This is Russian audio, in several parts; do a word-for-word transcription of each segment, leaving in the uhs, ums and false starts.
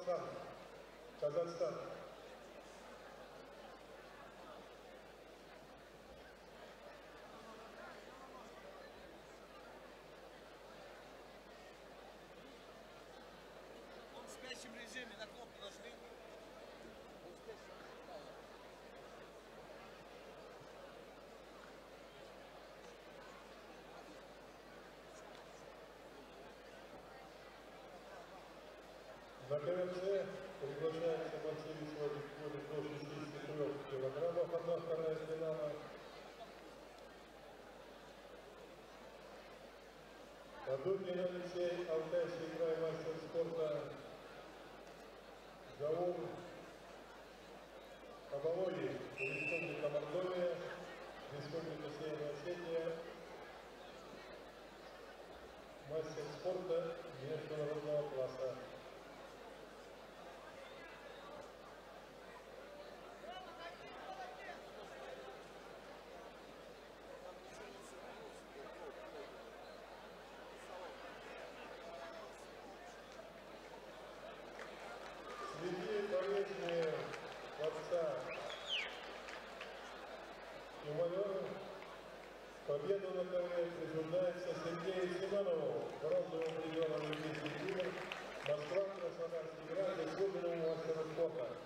Ацан, Казахстан. Он в спящем режиме, на кнопку нажми. На КВЦ приглашается борцы весовой категории до шестидесяти трёх килограммов, одна вторая финала. Подубкин Алексей, Алтайский край, мастер спорта. Заур Абалоги, Республика Мордовия, Республика Северная Осетия. Мастер спорта международного класса. Среди болезни отца и майора победу на ковре присуждается Сергею Семенову, бронзовому призеру Олимпийских игр, Москва, Краснодарский край, заслуженному мастеру спорта.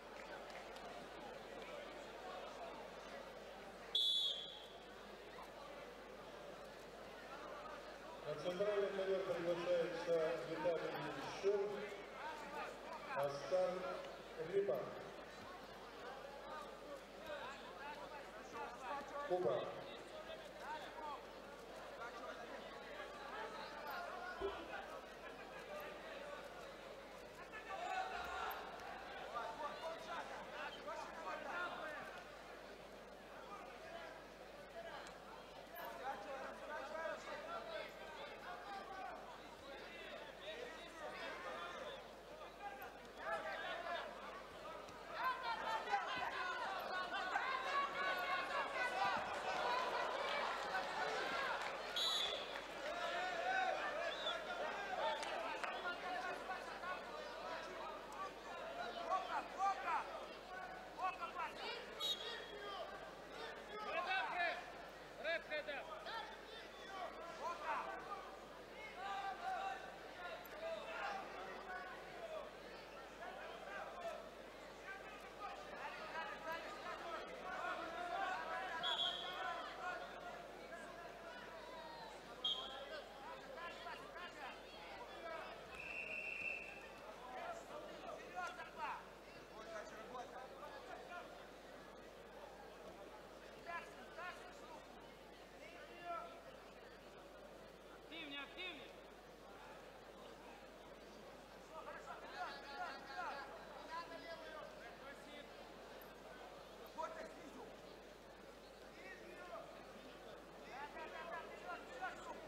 На центральный ковер приглашается Виталий Щур, Оскар Рипа, Куба. Активнее, активнее. Хорошо, вперед, вперед, вперед. Надо левую. Спасибо. Вот так снизу. Да, да, да, да, вперед, вперед, руку.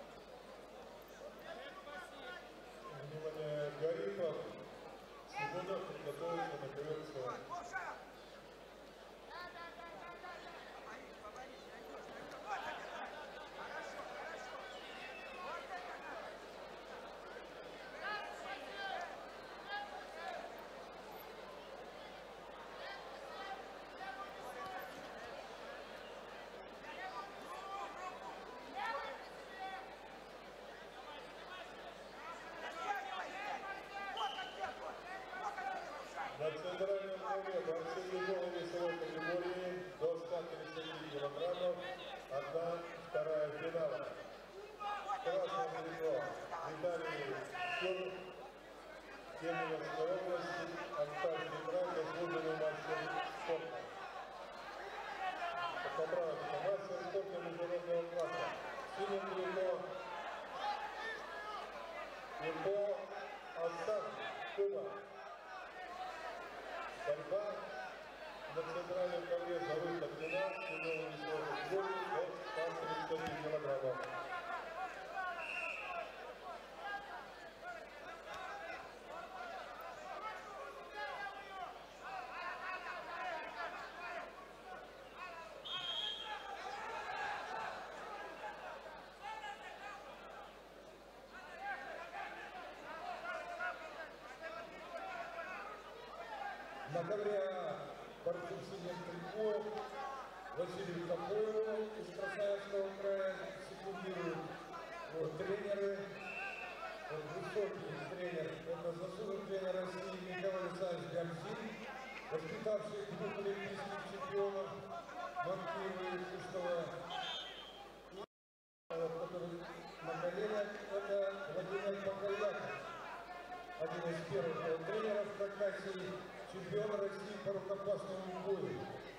Внимание, Гарипов, Симонов подготовится на КВЦ. Вот шаг. Да, да, да, да, да, да. Поборись, поборись, найдешь, найдешь. Вот так, хорошо, хорошо. Вот это надо. На центральном ковре борцы тяжелой весовой категории до ста тридцати килограммов, одна вторая финала. Красное лицо Виталий Щур, Кемеровская область, Алтайский край, заслуженный мастер спорта. Поправочка, мастер спорта международного класса. Синим лицо Илько Асан, Куба. Борьба на центральном ковре за выход в финал тяжелой весовой категории до ста тридцати килограммов. На ковре борцу в синем трико Василию Копоеву из Красноярского края секундируют. Вот, тренеры, вот, высокий тренер, это заслуженный тренер России Михаил Александрович Гамзин, воспитавший двух олимпийских чемпионов Макеева и Кустова. Который на коленях, это Владимир Покояков, один из первых тренеров Хакасии, чемпион России по рукопашному бою.